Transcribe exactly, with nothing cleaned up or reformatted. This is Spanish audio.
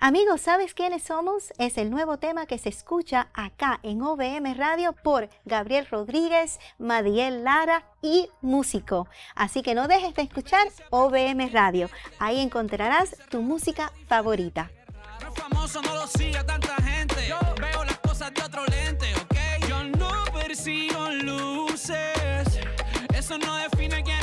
Amigos, ¿sabes quiénes somos? Es el nuevo tema que se escucha acá en O V M Radio por Gabriel Rodríguez, Madiel Lara y Músico. Así que no dejes de escuchar O V M Radio. Ahí encontrarás tu música favorita. No es famoso, no lo sigue tanta gente. Yo veo las cosas de otro lente, ¿ok? Yo no persigo luces. Eso no define quién